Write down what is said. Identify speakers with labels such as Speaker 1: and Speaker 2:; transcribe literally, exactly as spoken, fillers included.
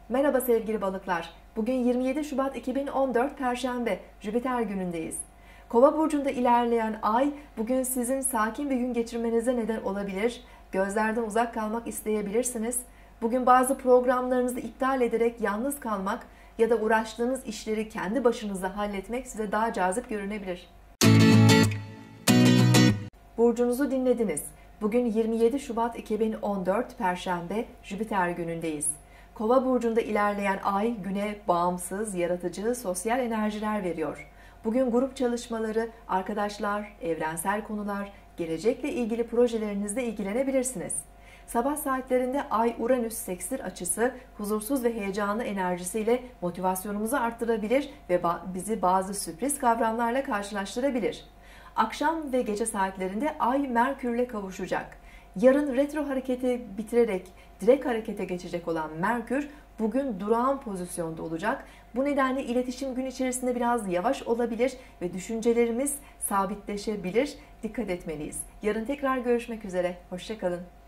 Speaker 1: Merhaba sevgili balıklar. Bugün yirmi yedi Şubat iki bin on dört Perşembe, Jüpiter günündeyiz. Kova burcunda ilerleyen ay bugün sizin sakin bir gün geçirmenize neden olabilir. Gözlerden uzak kalmak isteyebilirsiniz. Bugün bazı programlarınızı iptal ederek yalnız kalmak ya da uğraştığınız işleri kendi başınıza halletmek size daha cazip görünebilir. Burcunuzu dinlediniz. Bugün yirmi yedi Şubat iki bin on dört Perşembe, Jüpiter günündeyiz. Kova burcunda ilerleyen ay güne bağımsız, yaratıcı, sosyal enerjiler veriyor. Bugün grup çalışmaları, arkadaşlar, evrensel konular, gelecekle ilgili projelerinizle ilgilenebilirsiniz. Sabah saatlerinde Ay-Uranüs sekstil açısı huzursuz ve heyecanlı enerjisiyle motivasyonumuzu arttırabilir ve bizi bazı sürpriz kavramlarla karşılaştırabilir. Akşam ve gece saatlerinde Ay Merkür'le kavuşacak. Yarın retro hareketi bitirerek direkt harekete geçecek olan Merkür bugün durağan pozisyonda olacak. Bu nedenle iletişim gün içerisinde biraz yavaş olabilir ve düşüncelerimiz sabitleşebilir. Dikkat etmeliyiz. Yarın tekrar görüşmek üzere. Hoşça kalın.